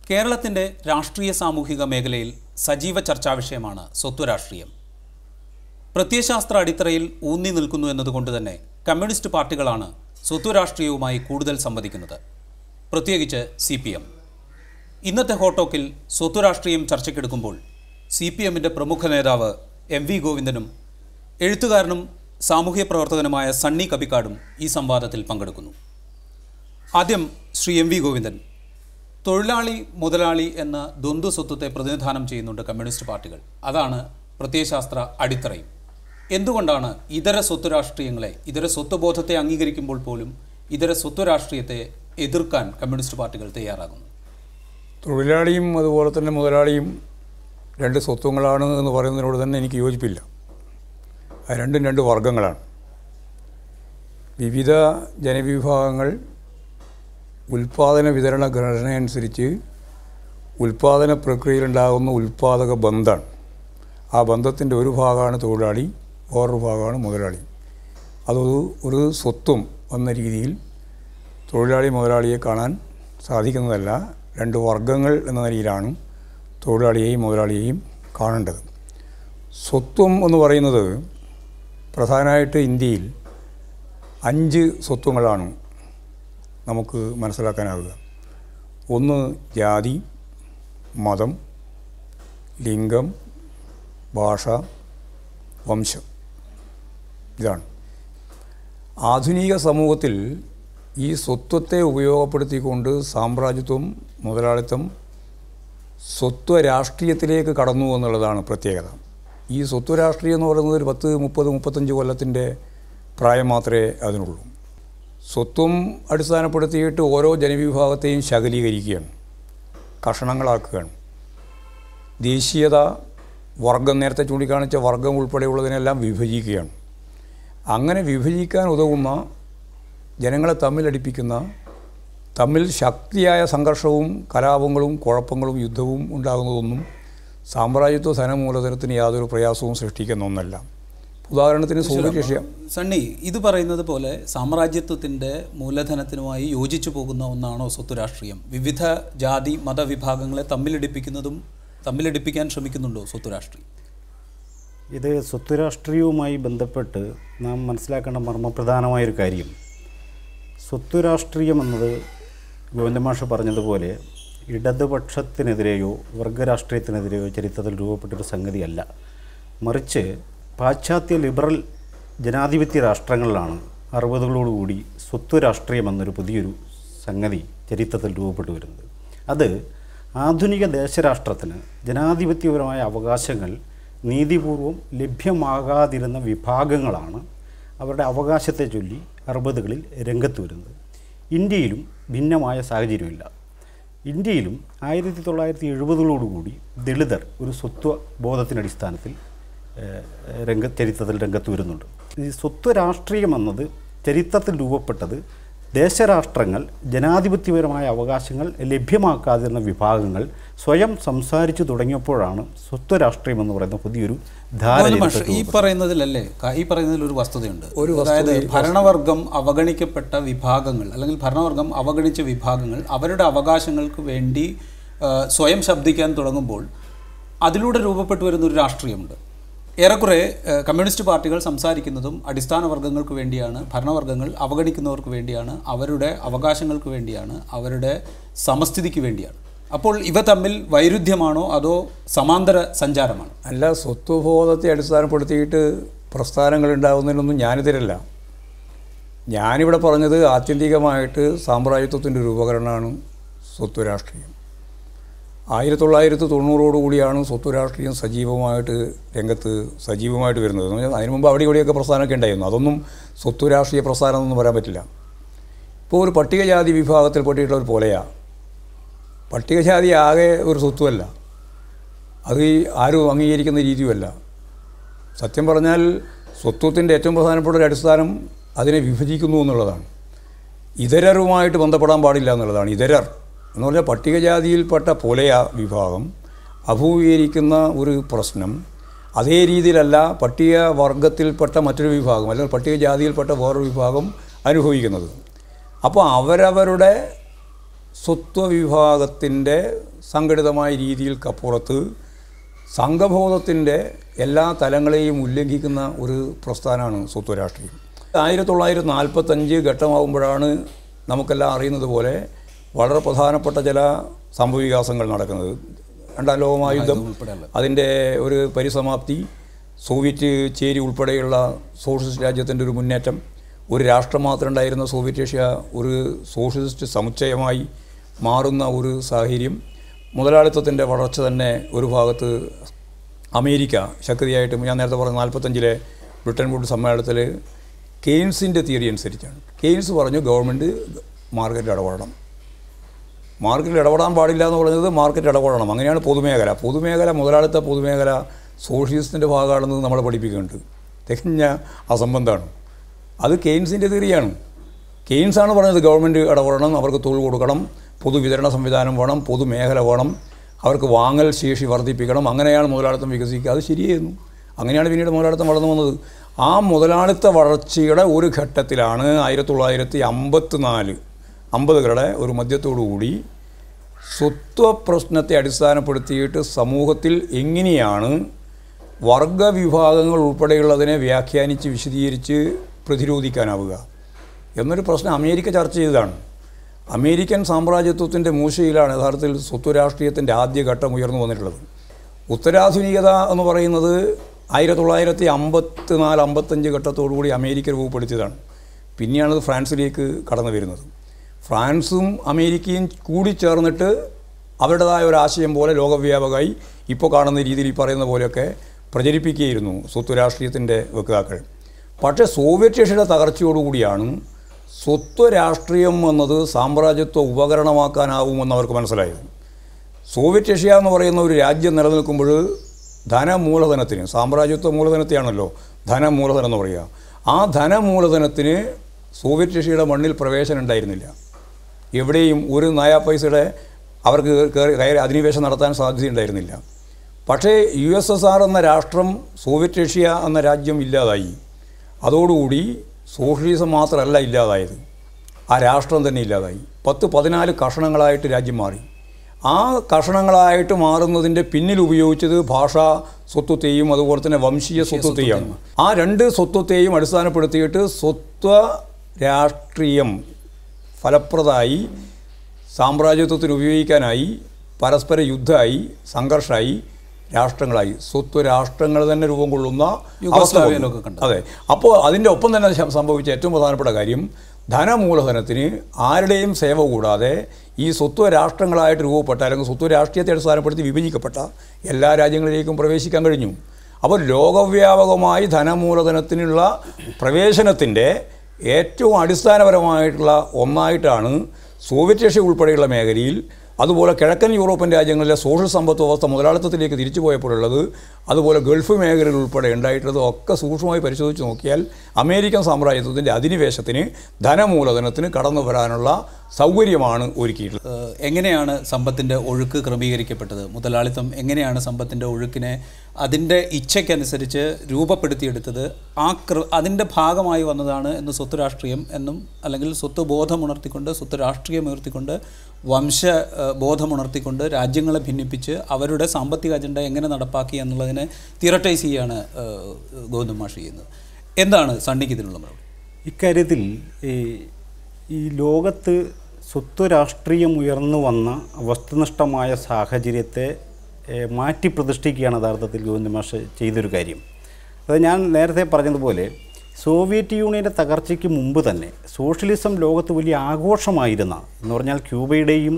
കേരളത്തിൻ്റെ രാഷ്ട്രീയ സാമൂഹിക മേഖലയിൽ സജീവ ചർച്ചാവിഷയമാണ് സ്വത്വരാഷ്ട്രീയം. പ്രത്യയശാസ്ത്ര അടിത്തറയിൽ ഊന്നി നിൽക്കുന്നു എന്നതുകൊണ്ട് തന്നെ കമ്മ്യൂണിസ്റ്റ് പാർട്ടികളാണ് സ്വത്വരാഷ്ട്രീയവുമായി കൂടുതൽ സംവദിക്കുന്നത്, പ്രത്യേകിച്ച് CPM. ഇന്നത്തെ ഹോട്ടോക്കിൽ സ്വത്വരാഷ്ട്രീയം ചർച്ചയ്ക്കെടുക്കുമ്പോൾ CPMൻ്റെ പ്രമുഖ നേതാവ് MV ഗോവിന്ദനും എഴുത്തുകാരനും സാമൂഹ്യ പ്രവർത്തകനുമായ സണ്ണി കപിക്കാടും ഈ സംവാദത്തിൽ പങ്കെടുക്കുന്നു. ആദ്യം ശ്രീ MV ഗോവിന്ദൻ, തൊഴിലാളി മുതലാളി എന്ന ദ്വന്ദ്വ സ്വത്വത്തെ പ്രതിനിധാനം ചെയ്യുന്നുണ്ട് കമ്മ്യൂണിസ്റ്റ് പാർട്ടികൾ. അതാണ് പ്രത്യയശാസ്ത്ര അടിത്തറയും. എന്തുകൊണ്ടാണ് ഇതര സ്വത്വരാഷ്ട്രീയങ്ങളെ, ഇതര സ്വത്വബോധത്തെ അംഗീകരിക്കുമ്പോൾ പോലും ഇതര സ്വത്വരാഷ്ട്രീയത്തെ എതിർക്കാൻ കമ്മ്യൂണിസ്റ്റ് പാർട്ടികൾ തയ്യാറാകുന്നു? തൊഴിലാളിയും അതുപോലെ തന്നെ മുതലാളിയും രണ്ട് സ്വത്വങ്ങളാണ് എന്ന് പറയുന്നതിനോട് തന്നെ എനിക്ക് യോജിപ്പില്ല. രണ്ടും രണ്ട് വർഗങ്ങളാണ്. വിവിധ ജനവിഭാഗങ്ങൾ ഉൽപ്പാദന വിതരണ ഘടനയനുസരിച്ച് ഉൽപ്പാദന പ്രക്രിയയിലുണ്ടാകുന്ന ഉൽപ്പാദക ബന്ധമാണ്. ആ ബന്ധത്തിൻ്റെ ഒരു ഭാഗമാണ് തൊഴിലാളി, വേറൊരു ഭാഗമാണ് മുതലാളി. ഒരു സ്വത്വം എന്ന രീതിയിൽ തൊഴിലാളി മുതലാളിയെ കാണാൻ സാധിക്കുന്നതല്ല. രണ്ട് വർഗങ്ങൾ എന്ന നിലയിലാണ് തൊഴിലാളിയെയും മുതലാളിയെയും കാണേണ്ടത്. സ്വത്വം എന്ന് പറയുന്നത് പ്രധാനമായിട്ട് ഇന്ത്യയിൽ 5 സ്വത്വങ്ങളാണ് നമുക്ക് മനസ്സിലാക്കാനാവുക. ഒന്ന് ജാതി, മതം, ലിംഗം, ഭാഷ, വംശം. ഇതാണ്. ആധുനിക സമൂഹത്തിൽ ഈ സ്വത്വത്തെ ഉപയോഗപ്പെടുത്തിക്കൊണ്ട് സാമ്രാജ്യത്വം, മുതലാളിത്തം സ്വത്വരാഷ്ട്രീയത്തിലേക്ക് കടന്നു എന്നുള്ളതാണ് പ്രത്യേകത. ഈ സ്വത്വരാഷ്ട്രീയം എന്ന് പറയുന്നത് ഒരു 10, 30, 35 കൊല്ലത്തിൻ്റെ പ്രായം മാത്രമേ അതിനുള്ളൂ. സ്വത്വം അടിസ്ഥാനപ്പെടുത്തിയിട്ട് ഓരോ ജനവിഭാഗത്തെയും ശകലീകരിക്കുകയാണ്, കഷണങ്ങളാക്കുകയാണ്. ദേശീയത, വർഗം, നേരത്തെ ചൂണ്ടിക്കാണിച്ച വർഗം ഉൾപ്പെടെയുള്ളതിനെല്ലാം വിഭജിക്കുകയാണ്. അങ്ങനെ വിഭജിക്കാൻ ഉതകുന്ന, ജനങ്ങളെ തമ്മിലടിപ്പിക്കുന്ന, തമ്മിൽ ശക്തിയായ സംഘർഷവും കലാപങ്ങളും കുഴപ്പങ്ങളും യുദ്ധവും ഉണ്ടാകുന്നതൊന്നും സാമ്രാജ്യത്വ ധനമൂലധനത്തിന് യാതൊരു പ്രയാസവും സൃഷ്ടിക്കുന്ന ഒന്നല്ല. ഉദാഹരണത്തിന് സോവിയറ്റ് റഷ്യ. സണ്ണി, ഇത് പറയുന്നത് പോലെ സാമ്രാജ്യത്വത്തിൻ്റെ മൂലധനത്തിനുമായി യോജിച്ചു പോകുന്ന ഒന്നാണോ സ്വത്വരാഷ്ട്രീയം? വിവിധ ജാതി മതവിഭാഗങ്ങളെ തമ്മിലടിപ്പിക്കാൻ ശ്രമിക്കുന്നുണ്ടോ സ്വത്വരാഷ്ട്രീയം? ഇത് സ്വത്വരാഷ്ട്രീയവുമായി ബന്ധപ്പെട്ട് നാം മനസ്സിലാക്കേണ്ട മർമ്മപ്രധാനമായൊരു കാര്യം, സ്വത്വരാഷ്ട്രീയം എന്നത് ഗോവിന്ദമാഷ് പറഞ്ഞതുപോലെ ഇടതുപക്ഷത്തിനെതിരെയോ വർഗരാഷ്ട്രീയത്തിനെതിരെയോ ചരിത്രത്തിൽ രൂപപ്പെട്ടൊരു സംഗതിയല്ല. മറിച്ച് പാശ്ചാത്യ ലിബറൽ ജനാധിപത്യ രാഷ്ട്രങ്ങളിലാണ് 60കളോടുകൂടി സ്വത്വരാഷ്ട്രീയം എന്നൊരു പുതിയൊരു സംഗതി ചരിത്രത്തിൽ രൂപപ്പെട്ടു വരുന്നത്. അത് ആധുനിക ദേശരാഷ്ട്രത്തിന് ജനാധിപത്യപരമായ അവകാശങ്ങൾ നീതിപൂർവം ലഭ്യമാകാതിരുന്ന വിഭാഗങ്ങളാണ് അവരുടെ അവകാശത്തെ ചൊല്ലി 60കളിൽ രംഗത്ത് വരുന്നത്. ഇന്ത്യയിലും ഭിന്നമായ സാഹചര്യമില്ല. ഇന്ത്യയിലും 1970കളോടുകൂടി ദളിതർ ഒരു സ്വത്വബോധത്തിനടിസ്ഥാനത്തിൽ ചരിത്രത്തിൽ രംഗത്ത് വരുന്നുണ്ട്. ഈ സ്വത്വരാഷ്ട്രീയം എന്നത് ചരിത്രത്തിൽ രൂപപ്പെട്ടത് ദേശരാഷ്ട്രങ്ങൾ ജനാധിപത്യപരമായ അവകാശങ്ങൾ ലഭ്യമാക്കാതിരുന്ന വിഭാഗങ്ങൾ സ്വയം സംസാരിച്ചു തുടങ്ങിയപ്പോഴാണ് സ്വത്വരാഷ്ട്രീയം എന്ന് പറയുന്ന പുതിയൊരു ധാരണ. ഈ പറയുന്നതിലൊരു വസ്തുതയുണ്ട്. അതായത് ഭരണവർഗം അവഗണിക്കപ്പെട്ട വിഭാഗങ്ങൾ, അല്ലെങ്കിൽ ഭരണവർഗം അവഗണിച്ച വിഭാഗങ്ങൾ അവരുടെ അവകാശങ്ങൾക്ക് വേണ്ടി സ്വയം ശബ്ദിക്കാൻ തുടങ്ങുമ്പോൾ അതിലൂടെ രൂപപ്പെട്ടു വരുന്നൊരു രാഷ്ട്രീയമുണ്ട്. ഏറെക്കുറെ കമ്മ്യൂണിസ്റ്റ് പാർട്ടികൾ സംസാരിക്കുന്നതും അടിസ്ഥാന വർഗ്ഗങ്ങൾക്ക് വേണ്ടിയാണ്, ഭരണവർഗ്ഗങ്ങൾ അവഗണിക്കുന്നവർക്ക് വേണ്ടിയാണ്, അവരുടെ അവകാശങ്ങൾക്ക് വേണ്ടിയാണ്, അവരുടെ സമസ്ഥിതിക്ക് വേണ്ടിയാണ്. അപ്പോൾ ഇവ തമ്മിൽ വൈരുദ്ധ്യമാണോ അതോ സമാന്തര സഞ്ചാരമാണോ? അല്ല, സ്വത്വബോധത്തെ അടിസ്ഥാനപ്പെടുത്തിയിട്ട് പ്രസ്ഥാനങ്ങൾ ഉണ്ടാകുന്നതിനൊന്നും ഞാനെതിരല്ല. ഞാനിവിടെ പറഞ്ഞത് ആത്യന്തികമായിട്ട് സാമ്രാജ്യത്വത്തിൻ്റെ ഒരു ഉപകരണമാണ് സ്വത്വരാഷ്ട്രീയം. 1990 സ്വത്വരാഷ്ട്രീയം സജീവമായിട്ട് വരുന്നത്. അതിനു മുമ്പ് അവിടെ ഇവിടെയൊക്കെ പ്രസ്ഥാനമൊക്കെ ഉണ്ടായിരുന്നു. അതൊന്നും സ്വത്വരാഷ്ട്രീയ പ്രസ്ഥാനം എന്നൊന്നും പറയാൻ പറ്റില്ല. ഇപ്പോൾ ഒരു പട്ടികജാതി വിഭാഗത്തിൽപ്പെട്ടിട്ടുള്ള ഒരു പോലെയാണ്. പട്ടികജാതി ആകെ ഒരു സ്വത്വമല്ല, അത് ആരും അംഗീകരിക്കുന്ന രീതിയുമല്ല. സത്യം പറഞ്ഞാൽ സ്വത്വത്തിൻ്റെ ഏറ്റവും പ്രധാനപ്പെട്ട ഒരു അടിസ്ഥാനം അതിനെ വിഭജിക്കുന്നു എന്നുള്ളതാണ്. ഇതരരുമായിട്ട് ബന്ധപ്പെടാൻ പാടില്ല എന്നുള്ളതാണ്. ഇതരർ എന്ന് പറഞ്ഞാൽ പട്ടികജാതിയിൽപ്പെട്ട പോലെയ വിഭാഗം അഭിമുഖീകരിക്കുന്ന ഒരു പ്രശ്നം അതേ രീതിയിലല്ല പട്ടിക വർഗത്തിൽപ്പെട്ട മറ്റൊരു വിഭാഗം, അല്ലെങ്കിൽ പട്ടികജാതിയിൽപ്പെട്ട വേറൊരു വിഭാഗം അനുഭവിക്കുന്നത്. അപ്പോൾ അവരവരുടെ സ്വത്വവിഭാഗത്തിൻ്റെ സംഘടിതമായ രീതിയിൽക്കപ്പുറത്ത് സംഘബോധത്തിൻ്റെ എല്ലാ തലങ്ങളെയും ഉല്ലംഘിക്കുന്ന ഒരു പ്രസ്ഥാനമാണ് സ്വത്വ രാഷ്ട്രീയം. 1945 ഘട്ടമാകുമ്പോഴാണ് നമുക്കെല്ലാം അറിയുന്നത് പോലെ വളരെ പ്രധാനപ്പെട്ട ചില സംഭവവികാസങ്ങൾ നടക്കുന്നത്. രണ്ടാം ലോകമഹായുദ്ധം, അതിൻ്റെ ഒരു പരിസമാപ്തി, സോവിയറ്റ് ചേരി ഉൾപ്പെടെയുള്ള സോഷ്യലിസ്റ്റ് രാജ്യത്തിൻ്റെ ഒരു മുന്നേറ്റം, ഒരു രാഷ്ട്രം മാത്രം ഉണ്ടായിരുന്ന സോവിയറ്റ് റഷ്യ ഒരു സോഷ്യലിസ്റ്റ് സമുച്ചയമായി മാറുന്ന ഒരു സാഹചര്യം, മുതലാളിത്തത്തിൻ്റെ വളർച്ച തന്നെ ഒരു ഭാഗത്ത് അമേരിക്ക ശക്തിയായിട്ട്, ഞാൻ നേരത്തെ പറഞ്ഞ 45 ബ്രിട്ടൻ വുഡ് സമ്മേളനത്തിൽ കെയ്ൻസിൻ്റെ തിയറി അനുസരിച്ചാണ്. കെയ്ൻസ് പറഞ്ഞു ഗവൺമെൻറ് മാർക്കറ്റിൽ ഇടപെടണം, മാർക്കറ്റിൽ ഇടപെടാൻ പാടില്ല എന്ന് പറഞ്ഞത് മാർക്കറ്റ് ഇടപെടണം. അങ്ങനെയാണ് പൊതുമേഖല മുതലാളിത്ത പൊതുമേഖല സോഷ്യലിസ്റ്റിൻ്റെ ഭാഗമാണെന്ന് നമ്മളെ പഠിപ്പിക്കുന്നുണ്ട്. തികഞ്ഞ അസംബന്ധമാണ്. അത് കെയ്ൻസിൻ്റെ തിയറിയാണ്. കെയ്ൻസാണ് പറഞ്ഞത് ഗവൺമെൻറ് ഇടപെടണം, അവർക്ക് തൊഴിൽ കൊടുക്കണം, പൊതുവിതരണ സംവിധാനം വേണം, പൊതുമേഖല വേണം, അവർക്ക് വാങ്ങൽ ശേഷി വർദ്ധിപ്പിക്കണം, അങ്ങനെയാണ് മുതലാളിത്തം വികസിക്കുക. അത് ശരിയായിരുന്നു. അങ്ങനെയാണ് പിന്നീട് മുതലാളിത്തം വളർന്നു വന്നത്. ആ മുതലാളിത്ത വളർച്ചയുടെ ഒരു ഘട്ടത്തിലാണ് 1954-50കളുടെ ഒരു മധ്യത്തോടുകൂടി സ്വത്വപ്രശ്നത്തെ അടിസ്ഥാനപ്പെടുത്തിയിട്ട് സമൂഹത്തിൽ എങ്ങനെയാണ് വർഗവിഭാഗങ്ങൾ ഉൾപ്പെടെയുള്ളതിനെ വ്യാഖ്യാനിച്ച് വിശദീകരിച്ച് പ്രതിരോധിക്കാനാവുക എന്നൊരു പ്രശ്നം അമേരിക്ക ചർച്ച ചെയ്തതാണ്. അമേരിക്കൻ സാമ്രാജ്യത്വത്തിൻ്റെ മൂശയിലാണ് യഥാർത്ഥത്തിൽ സ്വത്വരാഷ്ട്രീയത്തിൻ്റെ ആദ്യഘട്ടം ഉയർന്നു വന്നിട്ടുള്ളത്. ഉത്തരാധുനികത എന്ന് പറയുന്നത് 1954-55 ഘട്ടത്തോടുകൂടി അമേരിക്ക രൂപപ്പെടുത്തിയതാണ്. പിന്നെയാണത് ഫ്രാൻസിലേക്ക് കടന്നു വരുന്നത്. ഫ്രാൻസും അമേരിക്കയും കൂടി ചേർന്നിട്ട് അവരുടേതായ ഒരാശയം പോലെ ലോകവ്യാപകമായി ഇപ്പോൾ കാണുന്ന രീതിയിൽ ഈ പറയുന്ന പോലെയൊക്കെ പ്രചരിപ്പിക്കുകയായിരുന്നു സ്വത്വരാഷ്ട്രീയത്തിൻ്റെ വക്താക്കൾ. പക്ഷേ സോവിയറ്റ് റഷ്യയുടെ തകർച്ചയോടുകൂടിയാണ് സ്വത്വരാഷ്ട്രീയം എന്നത് സാമ്രാജ്യത്വ ഉപകരണമാക്കാനാവുമെന്ന് അവർക്ക് മനസ്സിലായത്. സോവിയറ്റ് റഷ്യ എന്ന് പറയുന്ന ഒരു രാജ്യം നിലനിൽക്കുമ്പോൾ ധനമൂലധനത്തിന്, സാമ്രാജ്യത്വ മൂലധനത്തെയാണല്ലോ ധനമൂലധനം എന്ന് പറയുക, ആ ധനമൂലധനത്തിന് സോവിയറ്റ് റഷ്യയുടെ മണ്ണിൽ പ്രവേശനം ഉണ്ടായിരുന്നില്ല. എവിടെയും ഒരു നയാ പൈസയുടെ അവർക്ക് കയറി അധിനിവേശം നടത്താൻ സാധ്യതയുണ്ടായിരുന്നില്ല. പക്ഷേ USSR എന്ന രാഷ്ട്രം സോവിയറ്റ് റഷ്യ എന്ന രാജ്യം ഇല്ലാതായി. അതോടുകൂടി സോഷ്യലിസം മാത്രമല്ല ഇല്ലാതായത്, ആ രാഷ്ട്രം തന്നെ ഇല്ലാതായി. 10-14 കഷണങ്ങളായിട്ട് രാജ്യം മാറി. ആ കഷണങ്ങളായിട്ട് മാറുന്നതിൻ്റെ പിന്നിൽ ഉപയോഗിച്ചത് ഭാഷാ സ്വത്വത്തെയും അതുപോലെ തന്നെ വംശീയ സ്വത്വത്തെയാണ്. ആ രണ്ട് സ്വത്വത്തെയും അടിസ്ഥാനപ്പെടുത്തിയിട്ട് സ്വത്വ രാഷ്ട്രീയം ഫലപ്രദമായി സാമ്രാജ്യത്വത്തിന് ഉപയോഗിക്കാനായി പരസ്പര യുദ്ധമായി, സംഘർഷമായി, രാഷ്ട്രങ്ങളായി, സ്വത്വരാഷ്ട്രങ്ങൾ തന്നെ രൂപം കൊള്ളുന്ന അവസ്ഥ. അതെ. അപ്പോൾ അതിൻ്റെ ഒപ്പം തന്നെ സംഭവിച്ച ഏറ്റവും പ്രധാനപ്പെട്ട കാര്യം, ധനമൂലധനത്തിന് ആരുടെയും സേവ കൂടാതെ ഈ സ്വത്വരാഷ്ട്രങ്ങളായിട്ട് രൂപപ്പെട്ട അല്ലെങ്കിൽ സ്വത്വരാഷ്ട്രീയത്തെ അടിസ്ഥാനപ്പെടുത്തി വിഭജിക്കപ്പെട്ട എല്ലാ രാജ്യങ്ങളിലേക്കും പ്രവേശിക്കാൻ കഴിഞ്ഞു. അപ്പോൾ ലോകവ്യാപകമായി ധനമൂലധനത്തിനുള്ള പ്രവേശനത്തിൻ്റെ ഏറ്റവും അടിസ്ഥാനപരമായിട്ടുള്ള ഒന്നായിട്ടാണ് സോവിയറ്റ് റഷ്യ ഉൾപ്പെടെയുള്ള മേഖലയിൽ, അതുപോലെ കിഴക്കൻ യൂറോപ്യൻ രാജ്യങ്ങളിലെ സോഷ്യൽ സമ്പത്ത് വ്യവസ്ഥ മുതലാളിത്തത്തിലേക്ക് തിരിച്ചു പോയപ്പോഴുള്ളത്, അതുപോലെ ഗൾഫ് മേഖലയിൽ ഉൾപ്പെടെ ഉണ്ടായിട്ടുള്ളത് ഒക്കെ സൂക്ഷ്മമായി പരിശോധിച്ച് നോക്കിയാൽ അമേരിക്കൻ സാമ്രാജ്യത്വത്തിൻ്റെ അധിനിവേശത്തിന് ധനമൂലധനത്തിന് കടന്നു വരാനുള്ള സൗകര്യമാണ് ഒരുക്കിയിട്ടുള്ളത്. എങ്ങനെയാണ് സമ്പത്തിൻ്റെ ഒഴുക്ക് ക്രമീകരിക്കപ്പെട്ടത്? മുതലാളിത്തം എങ്ങനെയാണ് സമ്പത്തിൻ്റെ ഒഴുക്കിനെ അതിൻ്റെ ഇച്ഛയ്ക്കനുസരിച്ച് രൂപപ്പെടുത്തിയെടുത്തത്? അതിൻ്റെ ഭാഗമായി വന്നതാണ് എന്ന് സ്വത്വരാഷ്ട്രീയം എന്നും, അല്ലെങ്കിൽ സ്വത്വബോധമുണർത്തിക്കൊണ്ട്, സ്വത്വരാഷ്ട്രീയം ഉയർത്തിക്കൊണ്ട്, വംശബോധമുണർത്തിക്കൊണ്ട് രാജ്യങ്ങളെ ഭിന്നിപ്പിച്ച് അവരുടെ സാമ്പത്തിക അജണ്ട എങ്ങനെ നടപ്പാക്കി എന്നുള്ളതിനെ തിയററ്റൈസ് ചെയ്യാണ് ഗോവിന്ദൻ മാഷ് ചെയ്യുന്നത്. എന്താണ് സണ്ണിക്ക് ഇതിനുള്ള മറുപടി? ഇക്കാര്യത്തിൽ ഈ ലോകത്ത് സ്വത്വരാഷ്ട്രീയം ഉയർന്നു വന്ന വസ്തുനിഷ്ഠമായ സാഹചര്യത്തെ മാറ്റി പ്രതിഷ്ഠിക്കുകയാണ് യഥാർത്ഥത്തിൽ ഗോവിന്ദൻ മാഷ് ചെയ്തൊരു കാര്യം. അത് ഞാൻ നേരത്തെ പറഞ്ഞതുപോലെ സോവിയറ്റ് യൂണിയൻ്റെ തകർച്ചയ്ക്ക് മുമ്പ് തന്നെ സോഷ്യലിസം ലോകത്ത് വലിയ ആഘോഷമായിരുന്ന, എന്ന് പറഞ്ഞാൽ ക്യൂബയുടെയും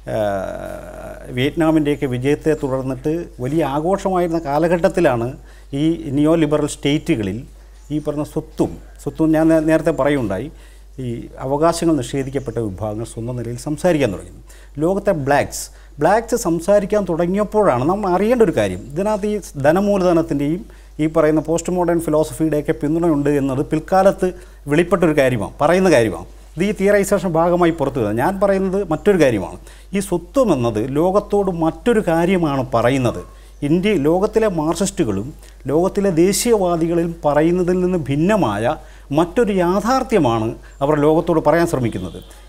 വിയറ്റ്നാമിൻ്റെയൊക്കെ വിജയത്തെ തുടർന്നിട്ട് വലിയ ആഘോഷമായിരുന്ന കാലഘട്ടത്തിലാണ് ഈ നിയോ ലിബറൽ സ്റ്റേറ്റുകളിൽ ഈ പറഞ്ഞ സ്വത്തും ഞാൻ നേരത്തെ പറയുണ്ടായി, ഈ അവകാശങ്ങൾ നിഷേധിക്കപ്പെട്ട വിഭാഗങ്ങൾ സ്വന്തം നിലയിൽ സംസാരിക്കാൻ തുടങ്ങി. ലോകത്തെ ബ്ലാക്സ് സംസാരിക്കാൻ തുടങ്ങിയപ്പോഴാണ് നമ്മൾ അറിയേണ്ട ഒരു കാര്യം, ഇതിനകത്ത് ഈ ധനമൂലധനത്തിൻ്റെയും ഈ പറയുന്ന പോസ്റ്റ് മോഡേൺ ഫിലോസഫിയുടെയൊക്കെ പിന്തുണയുണ്ട് എന്നത് പിൽക്കാലത്ത് വെളിപ്പെട്ടൊരു കാര്യമാണ്, പറയുന്ന കാര്യമാണ്. ഇത് ഈ തിയറൈസേഷൻ ഭാഗമായി പുറത്തു വരുന്നത്. ഞാൻ പറയുന്നത് മറ്റൊരു കാര്യമാണ്. ഈ സ്വത്വം എന്നത് ലോകത്തോട് മറ്റൊരു കാര്യമാണ് പറയുന്നത്. ലോകത്തിലെ മാർക്സിസ്റ്റുകളും ലോകത്തിലെ ദേശീയവാദികളും പറയുന്നതിൽ നിന്ന് ഭിന്നമായ മറ്റൊരു യാഥാർത്ഥ്യമാണ് അവർ ലോകത്തോട് പറയാൻ ശ്രമിക്കുന്നത്.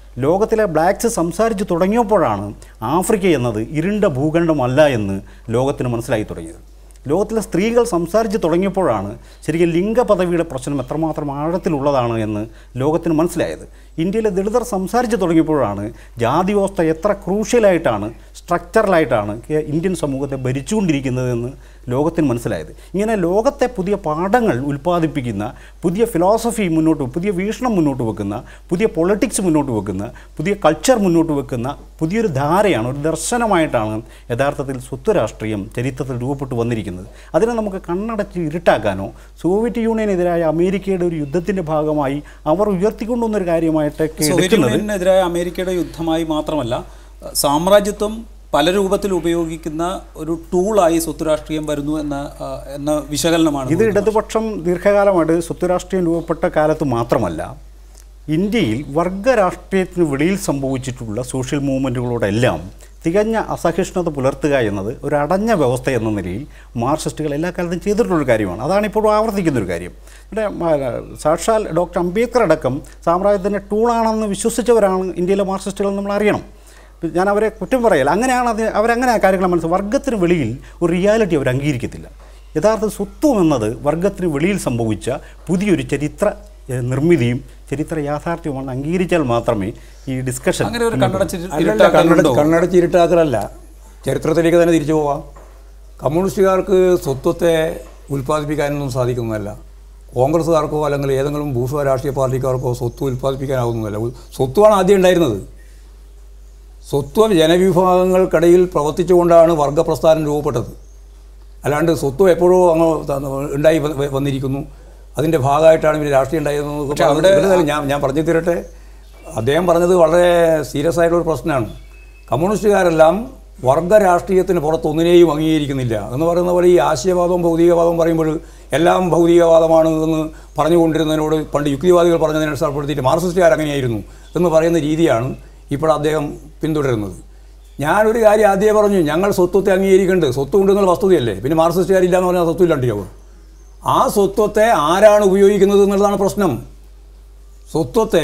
ലോകത്തിലെ ബ്ലാക്ക്സ് സംസാരിച്ച് തുടങ്ങിയപ്പോഴാണ് ആഫ്രിക്ക എന്നത് ഇരുണ്ട ഭൂഖണ്ഡമല്ല എന്ന് ലോകത്തിന് മനസ്സിലായി തുടങ്ങിയത്. ലോകത്തിലെ സ്ത്രീകൾ സംസാരിച്ച് തുടങ്ങിയപ്പോഴാണ് ശരിക്കും ലിംഗപദവിയുടെ പ്രശ്നം എത്രമാത്രം ആഴത്തിലുള്ളതാണ് എന്ന് ലോകത്തിന് മനസ്സിലായത്. ഇന്ത്യയിലെ ദളിതർ സംസാരിച്ച് തുടങ്ങിയപ്പോഴാണ് ജാതി വ്യവസ്ഥ എത്ര ക്രൂഷ്യലായിട്ടാണ്, സ്ട്രക്ചറലായിട്ടാണ് ഇന്ത്യൻ സമൂഹത്തെ ഭരിച്ചുകൊണ്ടിരിക്കുന്നതെന്ന് ലോകത്തിന് മനസ്സിലായത്. ഇങ്ങനെ ലോകത്തെ പുതിയ പാഠങ്ങൾ ഉൽപ്പാദിപ്പിക്കുന്ന, പുതിയ ഫിലോസഫി പുതിയ വീക്ഷണം മുന്നോട്ട് വെക്കുന്ന, പുതിയ പൊളിറ്റിക്സ് മുന്നോട്ട് വെക്കുന്ന, പുതിയ കൾച്ചർ മുന്നോട്ട് വെക്കുന്ന പുതിയൊരു ധാരയാണ്, ഒരു ദർശനമായിട്ടാണ് യഥാർത്ഥത്തിൽ സ്വത്ത് രാഷ്ട്രീയം ചരിത്രത്തിൽ രൂപപ്പെട്ടു വന്നിരിക്കുന്നത്. അതിനെ നമുക്ക് കണ്ണടച്ച് ഇരുട്ടാക്കാനോ സോവിയറ്റ് യൂണിയനെതിരായ അമേരിക്കയുടെ ഒരു യുദ്ധത്തിൻ്റെ ഭാഗമായി അവർ ഉയർത്തിക്കൊണ്ടുവന്നൊരു കാര്യമായിട്ടൊക്കെ സോവിയറ്റ് യൂണിയനെതിരായ അമേരിക്കയുടെ യുദ്ധമായി മാത്രമല്ല, സാമ്രാജ്യത്വം പല രൂപത്തിൽ ഉപയോഗിക്കുന്ന ഒരു ടൂളായി സ്വത്ത് രാഷ്ട്രീയം വരുന്നു എന്ന വിശകലനമാണ്. ഇത് ഇടതുപക്ഷം ദീർഘകാലമായിട്ട് സ്വത്ത് രാഷ്ട്രീയം രൂപപ്പെട്ട കാലത്ത് മാത്രമല്ല, ഇന്ത്യയിൽ വർഗരാഷ്ട്രീയത്തിന് വെളിയിൽ സംഭവിച്ചിട്ടുള്ള സോഷ്യൽ മൂവ്മെൻറ്റുകളോടെല്ലാം തികഞ്ഞ അസഹിഷ്ണുത പുലർത്തുക എന്നത് ഒരു അടഞ്ഞ വ്യവസ്ഥ എന്ന നിലയിൽ മാർക്സിസ്റ്റുകൾ എല്ലാ കാലത്തും ചെയ്തിട്ടുള്ളൊരു കാര്യമാണ്. അതാണ് ഇപ്പോഴും ആവർത്തിക്കുന്നൊരു കാര്യം. ഇവിടെ സാക്ഷാൽ ഡോക്ടർ അംബേദ്കർ അടക്കം സാമ്രാജ്യത്തിൻ്റെ ടൂളാണെന്ന് വിശ്വസിച്ചവരാണ് ഇന്ത്യയിലെ മാർക്സിസ്റ്റുകൾ നമ്മൾ അറിയണം. ഞാൻ അവരെ കുറ്റം പറയല്ല, അങ്ങനെയാണ് അവരങ്ങനെ ആ കാര്യങ്ങൾ മനസ്സിലാക്കി. വർഗത്തിന് വെളിയിൽ ഒരു റിയാലിറ്റി അവർ അംഗീകരിക്കത്തില്ല. യഥാർത്ഥ സ്വത്വം എന്നത് വർഗത്തിന് വെളിയിൽ സംഭവിച്ച പുതിയൊരു ചരിത്ര നിർമ്മിതിയും ചരിത്ര യാഥാർത്ഥ്യവുമാണ് അംഗീകരിച്ചാൽ മാത്രമേ ഈ ഡിസ്കഷൻ കണ്ണടച്ചിരുട്ടാക്കലല്ല, ചരിത്രത്തിലേക്ക് തന്നെ തിരിച്ചു പോവാം. കമ്മ്യൂണിസ്റ്റുകാർക്ക് സ്വത്വത്തെ ഉൽപ്പാദിപ്പിക്കാനൊന്നും സാധിക്കുന്നതല്ല. കോൺഗ്രസ്സുകാർക്കോ അല്ലെങ്കിൽ ഏതെങ്കിലും ഭൂസ്വ രാഷ്ട്രീയ പാർട്ടിക്കാർക്കോ സ്വത്ത് ഉൽപ്പാദിപ്പിക്കാനാവുന്നതല്ല. സ്വത്വമാണ് ആദ്യം ഉണ്ടായിരുന്നത്. സ്വത്വം ജനവിഭാഗങ്ങൾക്കിടയിൽ പ്രവർത്തിച്ചുകൊണ്ടാണ് വർഗപ്രസ്ഥാനം രൂപപ്പെട്ടത്. അല്ലാണ്ട് സ്വത്വം എപ്പോഴോ അങ്ങ് ഉണ്ടായി വന്നിരിക്കുന്നു, അതിൻ്റെ ഭാഗമായിട്ടാണ് ഇവർ രാഷ്ട്രീയം ഉണ്ടായിരുന്നത്. ഞാൻ പറഞ്ഞു തീരട്ടെ. അദ്ദേഹം പറഞ്ഞത് വളരെ സീരിയസ് ആയിട്ടുള്ളൊരു പ്രശ്നമാണ്. കമ്മ്യൂണിസ്റ്റുകാരെല്ലാം വർഗ രാഷ്ട്രീയത്തിന് പുറത്തൊന്നിനെയും അംഗീകരിക്കുന്നില്ല എന്ന് പറയുന്ന പോലെ ഈ ആശയവാദവും ഭൗതികവാദവും പറയുമ്പോൾ എല്ലാം ഭൗതികവാദമാണ് എന്ന് പറഞ്ഞുകൊണ്ടിരുന്നതിനോട് പണ്ട് യുക്തിവാദികൾ പറഞ്ഞതിനെ അടിസ്ഥാനപ്പെടുത്തിയിട്ട് മാർക്സിസ്റ്റുകാർ അങ്ങനെയായിരുന്നു എന്ന് പറയുന്ന രീതിയാണ് ഇപ്പോൾ അദ്ദേഹം പിന്തുടരുന്നത്. ഞാനൊരു കാര്യം ആദ്യമേ പറഞ്ഞു, ഞങ്ങൾ സ്വത്വത്തെ അംഗീകരിക്കേണ്ടത്, സ്വത്വം ഉണ്ടെന്നുള്ള വസ്തുതയല്ലേ. പിന്നെ മാർക്സിസ്റ്റുകാരില്ല എന്ന് പറഞ്ഞാൽ സ്വത്വം ഇല്ലാണ്ടാവും. ആ സ്വത്വത്തെ ആരാണ് ഉപയോഗിക്കുന്നത് എന്നുള്ളതാണ് പ്രശ്നം. സ്വത്വത്തെ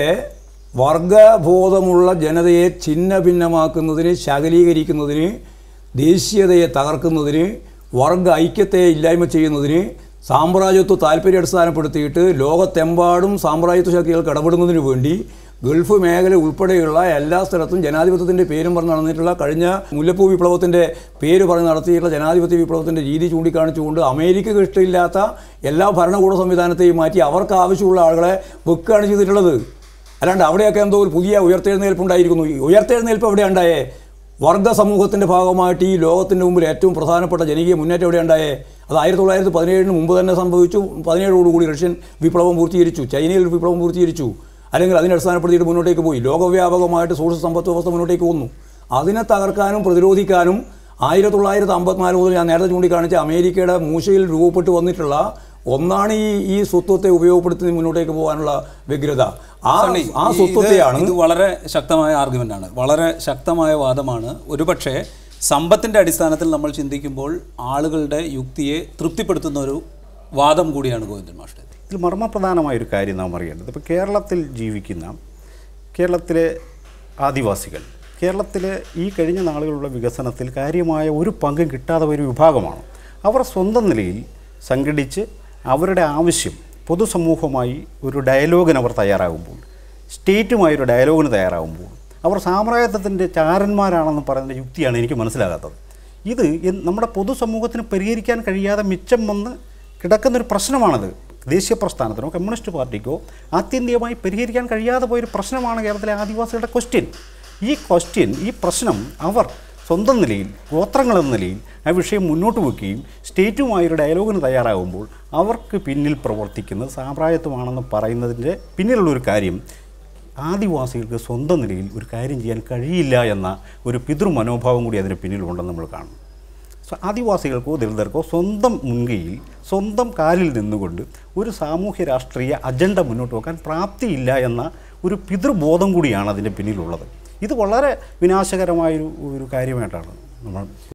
വർഗബോധമുള്ള ജനതയെ ഛിന്ന ഭിന്നമാക്കുന്നതിന്, ശകലീകരിക്കുന്നതിന്, ദേശീയതയെ തകർക്കുന്നതിന്, വർഗ ഐക്യത്തെ ഇല്ലായ്മ ചെയ്യുന്നതിന്, സാമ്രാജ്യത്വ താല്പര്യം അടിസ്ഥാനപ്പെടുത്തിയിട്ട് ലോകത്തെമ്പാടും സാമ്രാജ്യത്വ ശക്തികൾക്ക് ഇടപെടുന്നതിന് വേണ്ടി ഗൾഫ് മേഖല ഉൾപ്പെടെയുള്ള എല്ലാ സ്ഥലത്തും ജനാധിപത്യത്തിൻ്റെ പേരും പറഞ്ഞ് നടന്നിട്ടുള്ള, കഴിഞ്ഞ മുല്ലപ്പൂ വിപ്ലവത്തിൻ്റെ പേര് പറഞ്ഞ് നടത്തിയിട്ടുള്ള ജനാധിപത്യ വിപ്ലവത്തിൻ്റെ രീതി ചൂണ്ടിക്കാണിച്ചുകൊണ്ട് അമേരിക്കക്ക് ഇഷ്ടമില്ലാത്ത എല്ലാ ഭരണകൂട സംവിധാനത്തെയും മാറ്റി അവർക്ക് ആവശ്യമുള്ള ആളുകളെ വെക്കുകയാണ് ചെയ്തിട്ടുള്ളത്. അല്ലാണ്ട് അവിടെയൊക്കെ എന്തോ ഒരു പുതിയ ഉയർത്തെഴുന്നേൽപ്പുണ്ടായിരിക്കുന്നു. ഈ ഉയർത്തെഴുന്നേൽപ്പ് എവിടെ ഉണ്ടായേ? വർഗ സമൂഹത്തിൻ്റെ ഭാഗമായിട്ട് ഈ ലോകത്തിൻ്റെ മുമ്പിൽ ഏറ്റവും പ്രധാനപ്പെട്ട ജനകീയ മുന്നേറ്റം എവിടെ ഉണ്ടായേ? അത് 1917 മുമ്പ് തന്നെ സംഭവിച്ചു. 17ഓടുകൂടി റഷ്യൻ വിപ്ലവം പൂർത്തീകരിച്ചു, ചൈനയിൽ വിപ്ലവം പൂർത്തീകരിച്ചു. അല്ലെങ്കിൽ അതിനെ അടിസ്ഥാനപ്പെടുത്തിയിട്ട് മുന്നോട്ടേക്ക് പോയി. ലോകവ്യാപകമായിട്ട് സോഷ്യൽ സമ്പത്ത് വ്യവസ്ഥ മുന്നോട്ടേക്ക് വന്നു. അതിനെ തകർക്കാനും പ്രതിരോധിക്കാനും 1954 മുതൽ ഞാൻ നേരത്തെ ചൂണ്ടിക്കാണിച്ച അമേരിക്കയുടെ മൂശയിൽ രൂപപ്പെട്ട് വന്നിട്ടുള്ള ഒന്നാണ് ഈ സ്വത്വത്തെ ഉപയോഗപ്പെടുത്തി മുന്നോട്ടേക്ക് പോകാനുള്ള വ്യഗ്രത. ആ സ്വത്വത്തെയാണ്. ഇത് വളരെ ശക്തമായ ആർഗ്യുമെൻ്റാണ്, വളരെ ശക്തമായ വാദമാണ്. ഒരുപക്ഷെ സമ്പത്തിൻ്റെ അടിസ്ഥാനത്തിൽ നമ്മൾ ചിന്തിക്കുമ്പോൾ ആളുകളുടെ യുക്തിയെ തൃപ്തിപ്പെടുത്തുന്ന ഒരു വാദം കൂടിയാണ് ഗോവിന്ദൻ മാസ്റ്റർ. ഇതിൽ മർമ്മപ്രധാനമായൊരു കാര്യം നാം അറിയേണ്ടത്, ഇപ്പോൾ കേരളത്തിൽ ജീവിക്കുന്ന കേരളത്തിലെ ആദിവാസികൾ കേരളത്തിലെ ഈ കഴിഞ്ഞ നാളുകളുള്ള വികസനത്തിൽ കാര്യമായ ഒരു പങ്കും കിട്ടാതെ ഒരു വിഭാഗമാണ്. അവർ സ്വന്തം നിലയിൽ സംഘടിച്ച് അവരുടെ ആവശ്യം പൊതുസമൂഹമായി ഒരു ഡയലോഗിന് അവർ തയ്യാറാകുമ്പോൾ, സ്റ്റേറ്റുമായൊരു ഡയലോഗിന് തയ്യാറാകുമ്പോൾ അവർ സാമ്രാജ്യത്വത്തിൻ്റെ ചാരന്മാരാണെന്ന് പറയുന്ന യുക്തിയാണ് എനിക്ക് മനസ്സിലാകാത്തത്. ഇത് നമ്മുടെ പൊതുസമൂഹത്തിന് പരിഹരിക്കാൻ കഴിയാതെ മിച്ചം വന്ന് കിടക്കുന്നൊരു പ്രശ്നമാണത്. ദേശീയ പ്രസ്ഥാനത്തിനോ കമ്മ്യൂണിസ്റ്റ് പാർട്ടിക്കോ ആത്യന്തികമായി പരിഹരിക്കാൻ കഴിയാതെ പോയൊരു പ്രശ്നമാണ് കേരളത്തിലെ ആദിവാസികളുടെ ക്വസ്റ്റ്യൻ. ഈ പ്രശ്നം അവർ സ്വന്തം നിലയിൽ, ഗോത്രങ്ങളെന്ന നിലയിൽ ആ വിഷയം മുന്നോട്ട് വയ്ക്കുകയും സ്റ്റേറ്റുമായൊരു ഡയലോഗിന് തയ്യാറാകുമ്പോൾ അവർക്ക് പിന്നിൽ പ്രവർത്തിക്കുന്നത് സാമ്രാജ്യത്വമാണെന്ന് പറയുന്നതിൻ്റെ പിന്നിലുള്ളൊരു കാര്യം, ആദിവാസികൾക്ക് സ്വന്തം നിലയിൽ ഒരു കാര്യം ചെയ്യാൻ കഴിയില്ല എന്ന ഒരു പിതൃ മനോഭാവം കൂടി അതിന് പിന്നിലുണ്ടെന്ന് നമ്മൾ കാണും. ആദിവാസികൾക്കോ ദളിതർക്കോ സ്വന്തം മുൻകൈയിൽ സ്വന്തം കാലിൽ നിന്നുകൊണ്ട് ഒരു സാമൂഹ്യ രാഷ്ട്രീയ അജണ്ട മുന്നോട്ട് വെക്കാൻ പ്രാപ്തിയില്ല എന്ന ഒരു പിതൃബോധം കൂടിയാണ് അതിൻ്റെ പിന്നിലുള്ളത്. ഇത് വളരെ വിനാശകരമായൊരു കാര്യമായിട്ടാണ് നമ്മൾ